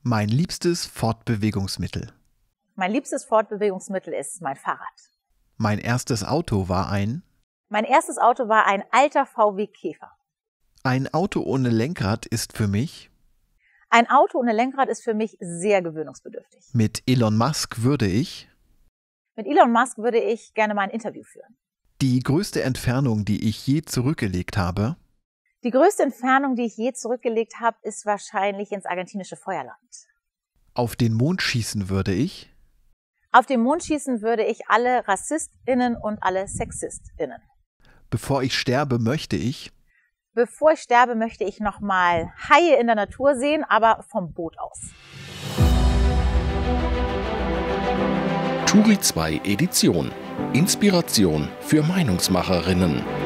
Mein liebstes Fortbewegungsmittel. Mein liebstes Fortbewegungsmittel ist mein Fahrrad. Mein erstes Auto war ein alter VW Käfer. Ein Auto ohne Lenkrad ist für mich. Ein Auto ohne Lenkrad ist für mich sehr gewöhnungsbedürftig. Mit Elon Musk würde ich. Mit Elon Musk würde ich gerne mal ein Interview führen. Die größte Entfernung, die ich je zurückgelegt habe. Die größte Entfernung, die ich je zurückgelegt habe, ist wahrscheinlich ins argentinische Feuerland. Auf den Mond schießen würde ich. Auf den Mond schießen würde ich alle RassistInnen und alle SexistInnen. Bevor ich sterbe, möchte ich. Bevor ich sterbe, möchte ich nochmal Haie in der Natur sehen, aber vom Boot aus. Turi 2 Edition. Inspiration für Meinungsmacherinnen.